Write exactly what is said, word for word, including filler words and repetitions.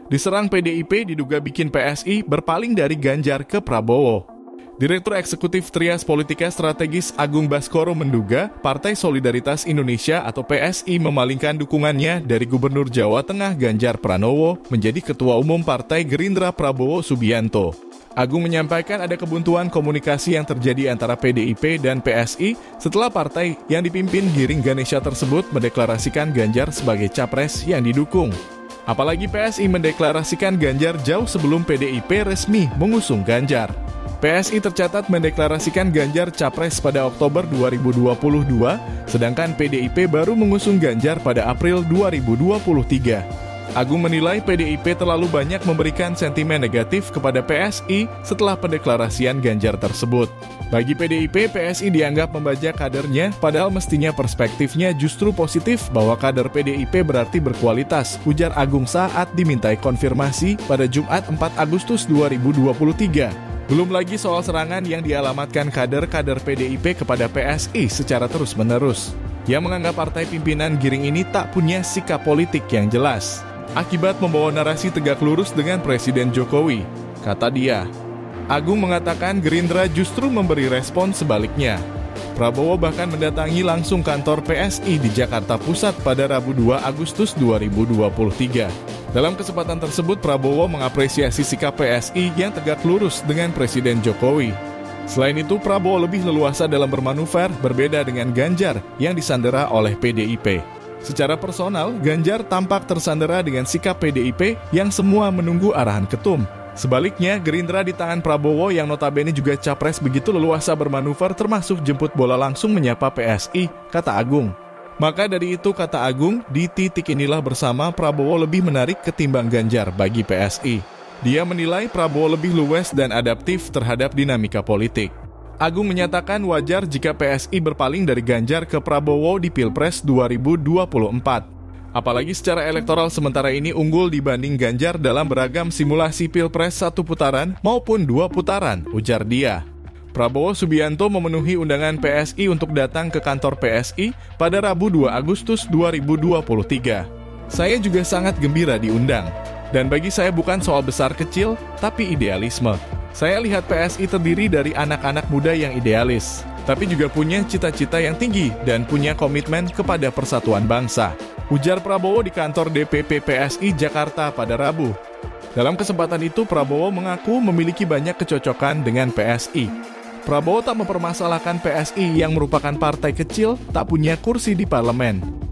Diserang P D I P diduga bikin P S I berpaling dari Ganjar ke Prabowo. Direktur Eksekutif Trias Politika Strategis Agung Baskoro menduga Partai Solidaritas Indonesia atau P S I memalingkan dukungannya dari Gubernur Jawa Tengah Ganjar Pranowo menjadi Ketua Umum Partai Gerindra Prabowo Subianto. Agung menyampaikan ada kebuntuan komunikasi yang terjadi antara P D I P dan P S I setelah partai yang dipimpin Giring Ganesha tersebut mendeklarasikan Ganjar sebagai capres yang didukung. Apalagi P S I mendeklarasikan Ganjar jauh sebelum P D I P resmi mengusung Ganjar. P S I tercatat mendeklarasikan Ganjar capres pada Oktober dua ribu dua puluh dua, sedangkan P D I P baru mengusung Ganjar pada April dua ribu dua puluh tiga. Agung menilai P D I P terlalu banyak memberikan sentimen negatif kepada P S I setelah pendeklarasian Ganjar tersebut. Bagi P D I P, P S I dianggap membajak kadernya, padahal mestinya perspektifnya justru positif bahwa kader P D I P berarti berkualitas, ujar Agung saat dimintai konfirmasi pada Jumat empat Agustus dua ribu dua puluh tiga. Belum lagi soal serangan yang dialamatkan kader-kader P D I P kepada P S I secara terus-menerus. Yang menganggap partai pimpinan Giring ini tak punya sikap politik yang jelas. Akibat membawa narasi tegak lurus dengan Presiden Jokowi, kata dia. Agung mengatakan Gerindra justru memberi respon sebaliknya. Prabowo bahkan mendatangi langsung kantor P S I di Jakarta Pusat pada Rabu dua Agustus dua ribu dua puluh tiga. Dalam kesempatan tersebut, Prabowo mengapresiasi sikap P S I yang tegak lurus dengan Presiden Jokowi. Selain itu, Prabowo lebih leluasa dalam bermanuver, berbeda dengan Ganjar yang disandera oleh P D I P. Secara personal, Ganjar tampak tersandera dengan sikap P D I P yang semua menunggu arahan ketum. Sebaliknya, Gerindra di tangan Prabowo yang notabene juga capres begitu leluasa bermanuver termasuk jemput bola langsung menyapa P S I, kata Agung. Maka dari itu, kata Agung, di titik inilah bersama Prabowo lebih menarik ketimbang Ganjar bagi P S I. Dia menilai Prabowo lebih luwes dan adaptif terhadap dinamika politik. Agung menyatakan wajar jika P S I berpaling dari Ganjar ke Prabowo di Pilpres dua ribu dua puluh empat. Apalagi secara elektoral sementara ini unggul dibanding Ganjar dalam beragam simulasi Pilpres satu putaran maupun dua putaran, ujar dia. Prabowo Subianto memenuhi undangan P S I untuk datang ke kantor P S I pada Rabu dua Agustus dua ribu dua puluh tiga. Saya juga sangat gembira diundang. Dan bagi saya bukan soal besar kecil, tapi idealisme. Saya lihat P S I terdiri dari anak-anak muda yang idealis, tapi juga punya cita-cita yang tinggi dan punya komitmen kepada persatuan bangsa, ujar Prabowo di kantor D P P P S I Jakarta pada Rabu. Dalam kesempatan itu, Prabowo mengaku memiliki banyak kecocokan dengan P S I. Prabowo tak mempermasalahkan P S I yang merupakan partai kecil, tak punya kursi di parlemen.